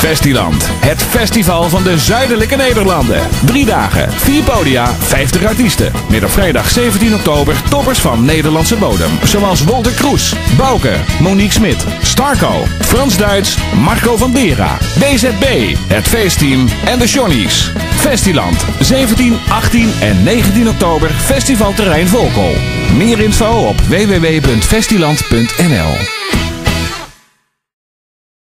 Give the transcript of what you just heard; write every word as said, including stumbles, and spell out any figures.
Festiland, het festival van de zuidelijke Nederlanden. Drie dagen, vier podia, vijftig artiesten. Met op vrijdag zeventien oktober toppers van Nederlandse bodem. Zoals Wolter Kroes, Bouke, Monique Smit, Starco, Frans Duits, Marco van Dera, D Z B, het feestteam en de Johnny's. Festiland, zeventien, achttien en negentien oktober, festivalterrein Volkel. Meer info op w w w punt festiland punt n l.